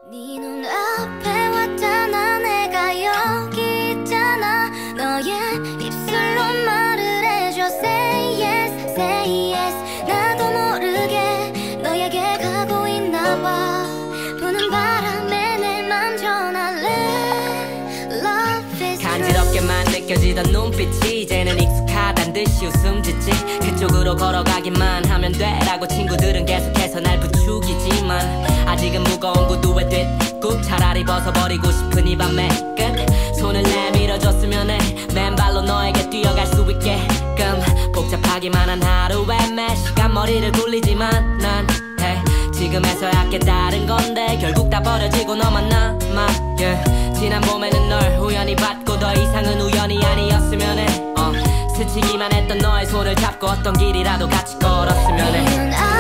네 눈앞에 왔잖아. 내가 여기 있잖아. 너의 입술로 말을 해줘. Say yes, say yes. 나도 모르게 너에게 가고 있나봐. 부는 바람에 내 맘 전할래. Love is true. 간지럽게만 느껴지던 눈빛이 이제는 익숙하단 듯이 웃음 짓지. 그쪽으로 걸어가기만 하면 돼라고 친구들은 계속해서 날 부추기지만 아직은 무거운 구두에 뒷굽 차라리 벗어버리고 싶은 이 밤의 끝. 손을 내밀어줬으면 해. 맨발로 너에게 뛰어갈 수 있게끔. 복잡하기만 한 하루에 매 시간 머리를 굴리지만 난 hey, 지금에서야 깨달은 건데 결국 다 버려지고 너만 남아 yeah. 지난 봄에는 널 우연히 봤고 더 이상은 우연이 아니었으면 해 스치기만 했던 너의 손을 잡고 어떤 길이라도 같이 걸었으면 해.